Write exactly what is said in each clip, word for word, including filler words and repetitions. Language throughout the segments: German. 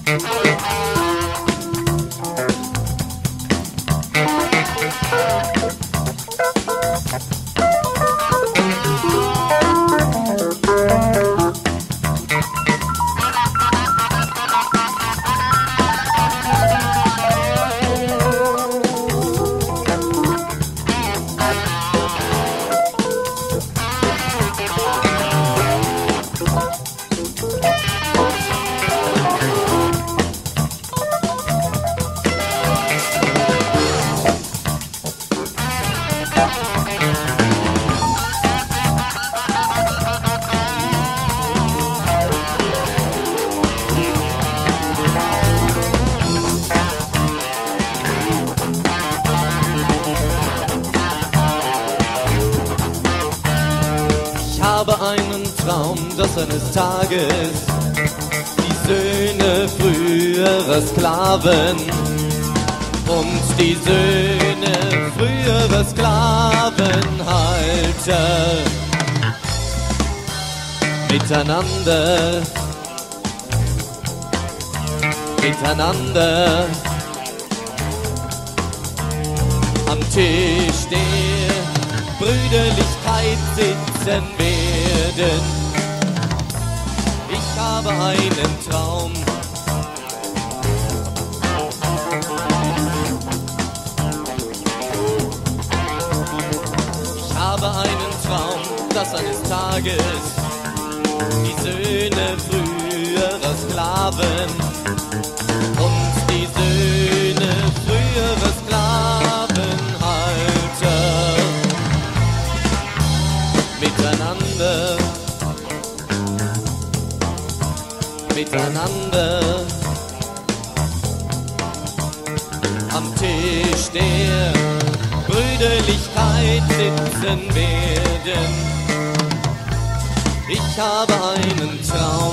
Dass eines Tages die Söhne früherer Sklaven und die Söhne früherer Sklavenhalter miteinander, miteinander am Tisch der Brüderlichkeit sitzen werden. Ich habe einen Traum. Ich habe einen Traum, dass eines Tages die Söhne früherer Sklaven und die Söhne früherer Sklavenhalter miteinander miteinander am Tisch der Brüderlichkeit sitzen werden. Ich habe einen Traum.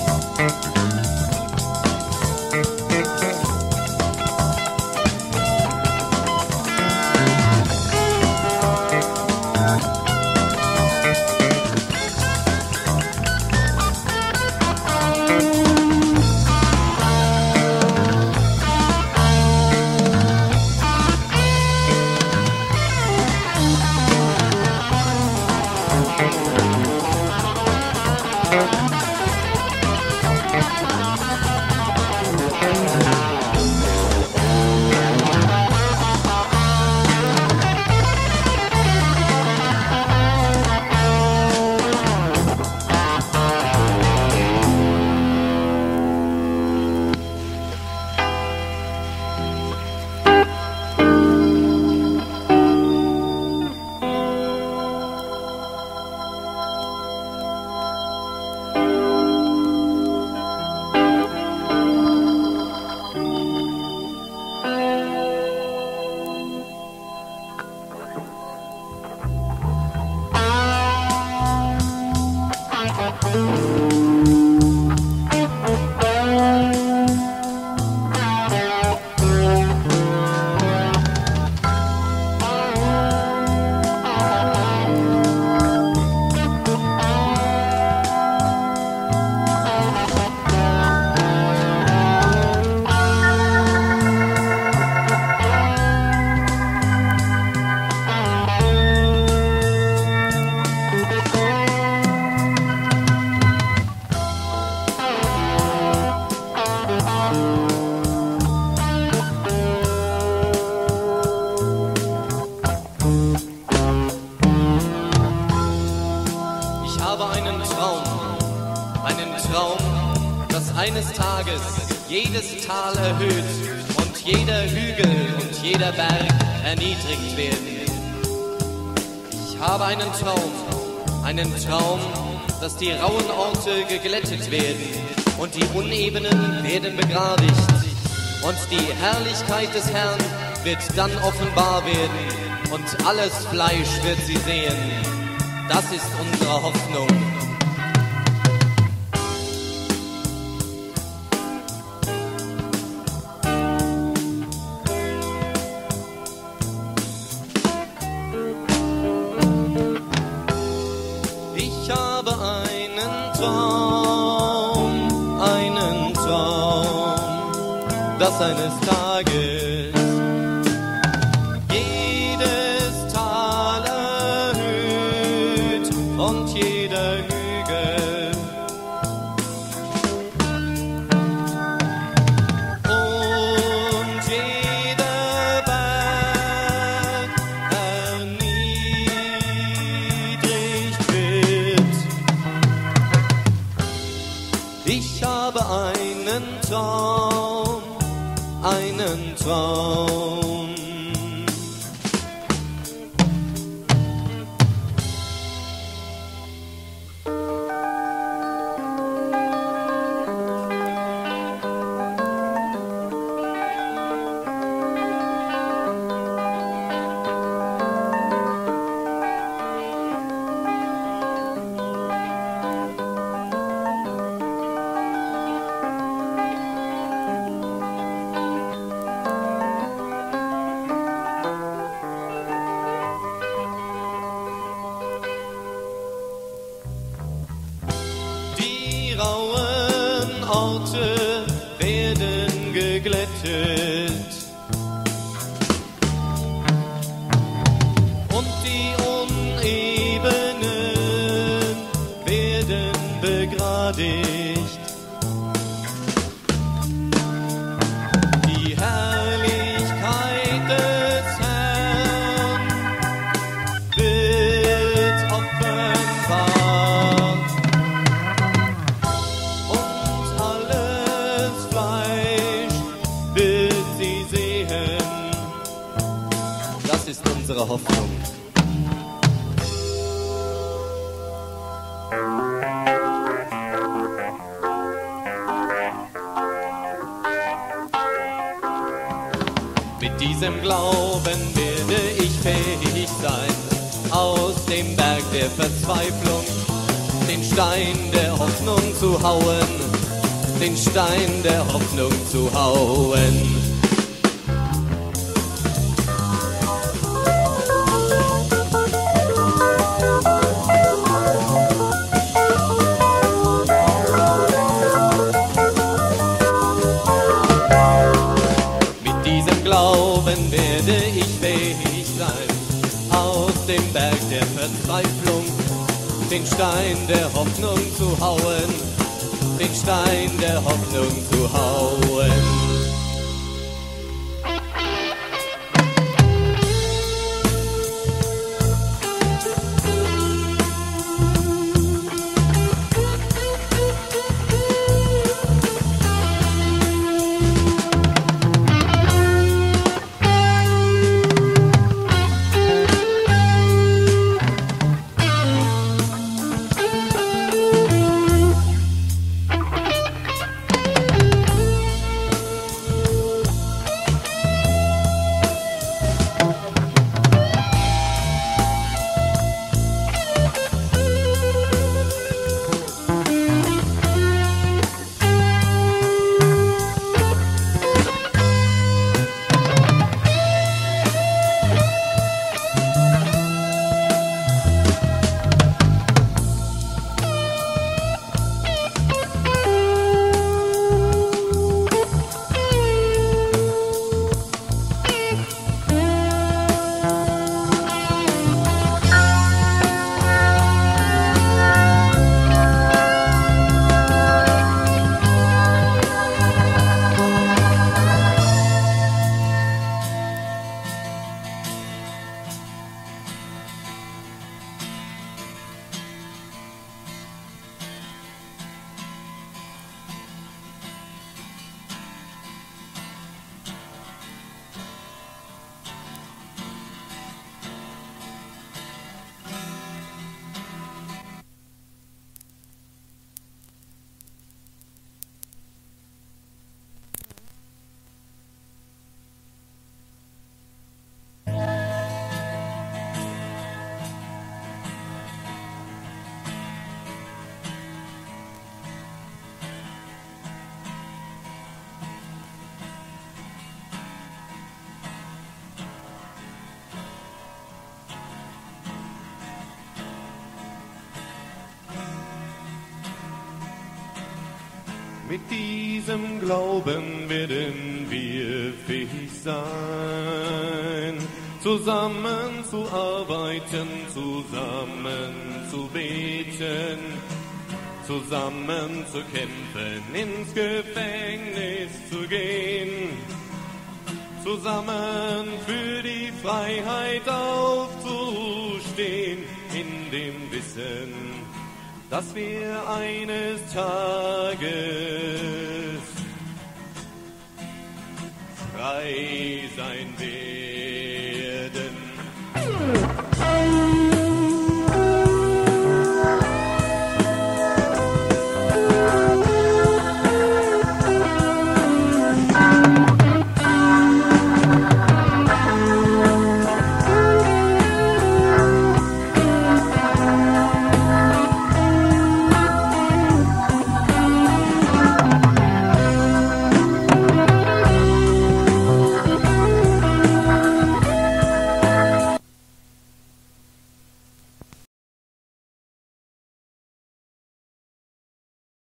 eines Tages jedes Tal erhöht und jeder Hügel und jeder Berg erniedrigt werden. Ich habe einen Traum, einen Traum, dass die rauen Orte geglättet werden und die Unebenen werden begradigt und die Herrlichkeit des Herrn wird dann offenbar werden und alles Fleisch wird sie sehen. Das ist unsere Hoffnung. Ich habe einen Traum, einen Traum. dass eines Tages jedes Tal erhöht und jeder Hügel und jeder Berg erniedrigt wird. Ich habe einen Traum, einen Traum. Die rauen Orte werden geglättet und die Unebenen werden begradigt. Die Herrlichkeit des Herrn wird offenbar. Das ist unsere Hoffnung. Mit diesem Glauben werde ich fähig sein, aus dem Berg der Verzweiflung den Stein der Hoffnung zu hauen, den Stein der Hoffnung zu hauen. Glauben werde ich fähig sein, aus dem Berg der Verzweiflung den Stein der Hoffnung zu hauen, den Stein der Hoffnung zu hauen. Mit diesem Glauben werden wir fähig sein, zusammen zu arbeiten, zusammen zu beten, zusammen zu kämpfen, ins Gefängnis zu gehen, zusammen für die Freiheit aufzustehen, in dem Wissen, dass wir eines Tages frei